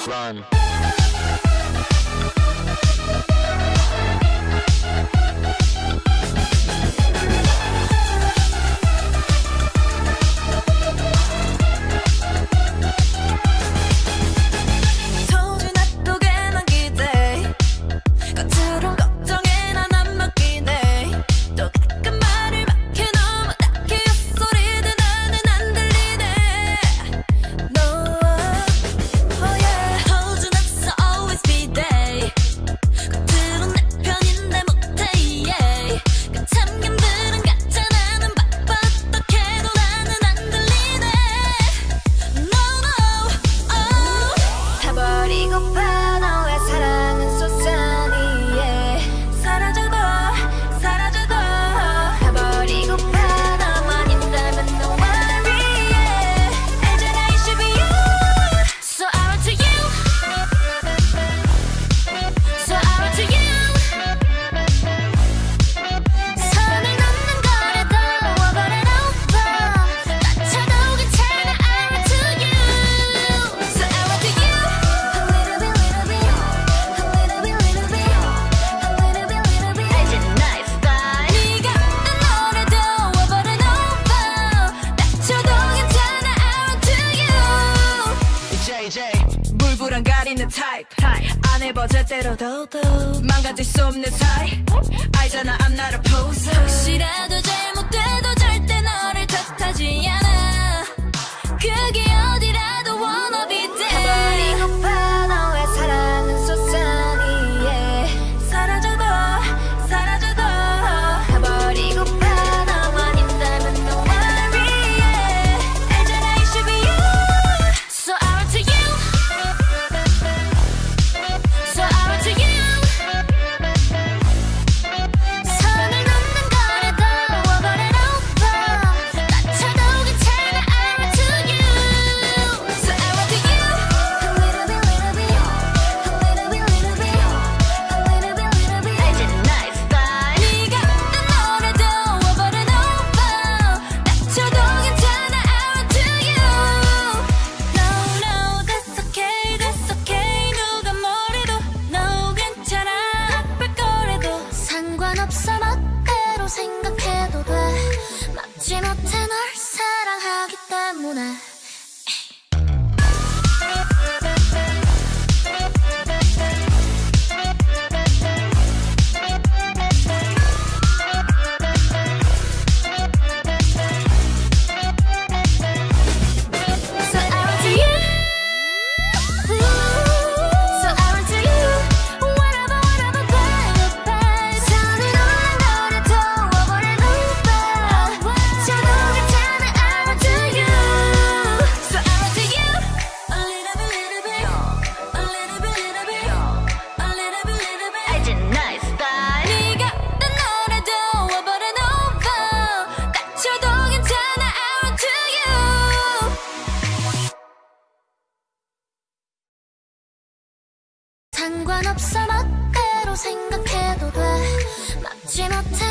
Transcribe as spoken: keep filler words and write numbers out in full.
Run. 망가질 수 없는 사이 알잖아 I'm not a poser 혹시라도 잘못돼도 절대 너를 탓하지 않아 그게 어디라도 wanna be there 해버리고파 너의 사랑은 솟아니 yeah. 사라져도 사라져도 해버리고파 너만 있다면 no worry yeah. 알잖아 it should be you So I run to you So I run to you 상관없어 멋대로 생각해도 돼 막지 못해